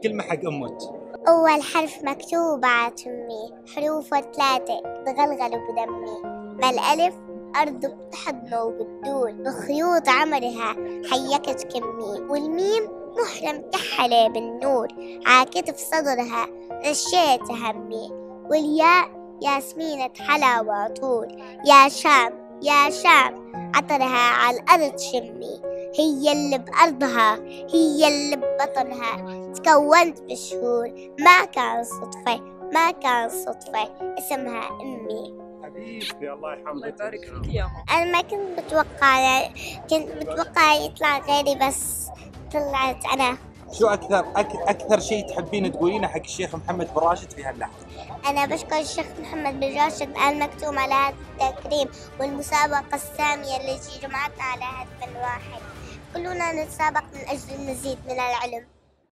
كلمة حق أمك. أول حرف مكتوب على تمي، حروفه 3 تغلغلوا بدمي. ما الألف أرض بتحضنه وبتدور بخيوط عمرها حيكت كمي. والميم محرم تحلى بالنور عاكتف صدرها رشيت همي. والياء ياسمينة حلا وعطور، يا شام يا شام عطرها على الأرض شمي. هي اللي بأرضها هي اللي ببطنها تكونت بشهور، ما كان صدفة ما كان صدفة اسمها أمي. حبيبتي الله يحفظك. الله يبارك فيك يا ماما. أنا ما كنت متوقعة يطلع غيري، بس طلعت أنا. شو أكثر شيء تحبين تقولينه حق الشيخ محمد بن راشد في هاللحظة؟ أنا بشكر الشيخ محمد بن راشد آل مكتوم على هذا التكريم والمسابقة السامية التي جمعتنا على هدف واحد. كلنا نتسابق من أجل المزيد من العلم.